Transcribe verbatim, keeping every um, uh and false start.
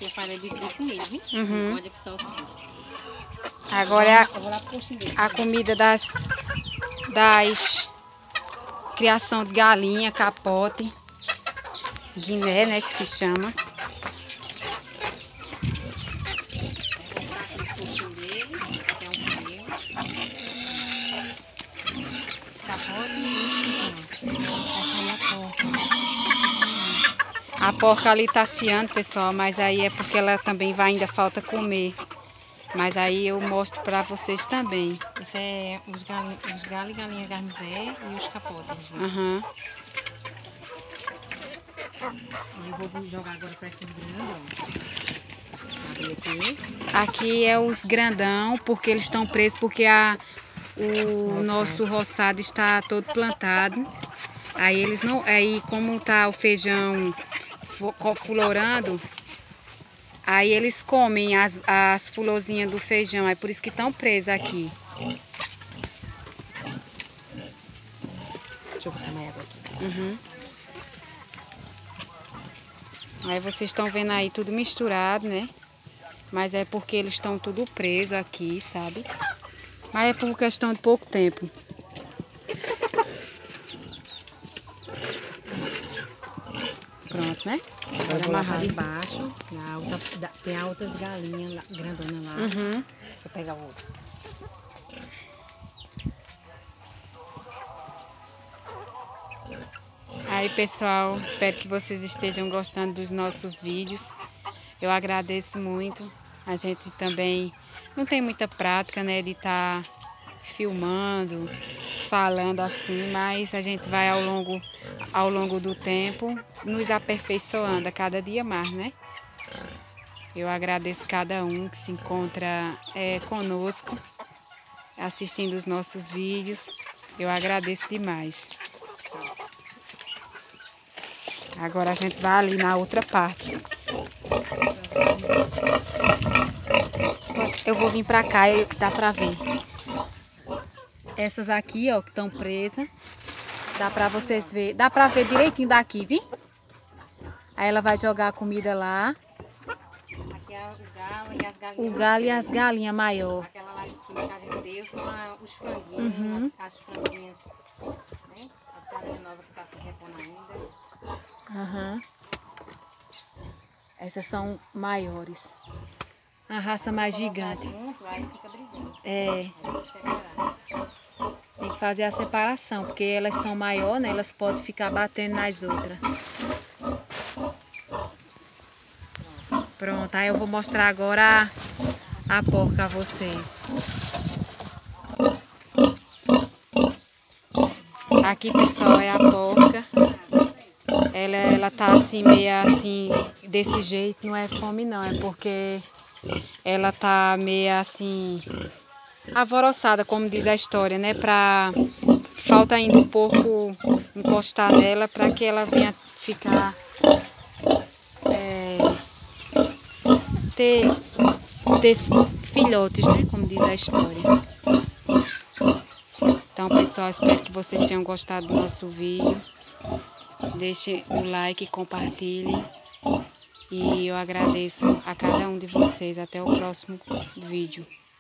Aqui é farinha de trigo com milho, viu? Uhum. Pode que só os... Agora é a, Eu vou lá pro coxinho dele. a comida das, das criação de galinha, capote, Guiné, né, que se chama. A porca ali tá chiando, pessoal, mas aí é porque ela também vai, ainda falta comer. Mas aí eu mostro pra vocês também. Esse é os galinhos, os galinhos, galinha garnizé e os capotes. Uhum. Eu vou jogar agora pra esses grandes, ó. Aqui. Aqui é os grandão, porque eles estão presos, porque a, o Nossa. nosso roçado está todo plantado. Aí eles não. Aí como tá o feijão florando, aí eles comem as, as florzinhas do feijão, é por isso que estão presos aqui. Deixa eu botar mais água aqui. Uhum. Aí vocês estão vendo aí tudo misturado, né? Mas é porque eles estão tudo presos aqui, sabe? Mas é por questão de pouco tempo. Pronto, né? Agora amarrar embaixo. Tem altas galinhas lá, grandonas lá. Uhum. Vou pegar o outro. Aí, pessoal, espero que vocês estejam gostando dos nossos vídeos. Eu agradeço muito. A gente também não tem muita prática, né, de estar filmando, falando assim, mas a gente vai ao longo, ao longo do tempo nos aperfeiçoando a cada dia mais, né? Eu agradeço cada um que se encontra é, conosco, assistindo os nossos vídeos. Eu agradeço demais. Agora a gente vai ali na outra parte. Eu vou vir pra cá e dá pra ver. Essas aqui, ó, que estão presas. Dá pra vocês ver. Dá pra ver direitinho daqui, viu? Aí ela vai jogar a comida lá. Aqui é o galo e as galinhas. O galo e as galinhas maior. Aquela lá de cima que a gente deu são a, os franguinhos, Uhum. as, as franguinhas, né? As galinhas novas que estão se repondo ainda. Uhum. Essas são maiores. A raça mais gigante. Junto, aí fica brigando. É. Aí tem que separar. Tem que fazer a separação, porque elas são maiores, né? Elas podem ficar batendo nas outras. Pronto, aí eu vou mostrar agora a, a porca a vocês. Aqui, pessoal, é a porca. Ela, ela tá assim, meio assim, desse jeito, não é fome não, é porque ela tá meio assim, alvoroçada, como diz a história, né? Pra, falta ainda um pouco encostar nela para que ela venha ficar, é, ter, ter filhotes, né? Como diz a história. Então, pessoal, espero que vocês tenham gostado do nosso vídeo. Deixe o like, compartilhe. E eu agradeço a cada um de vocês. Até o próximo vídeo.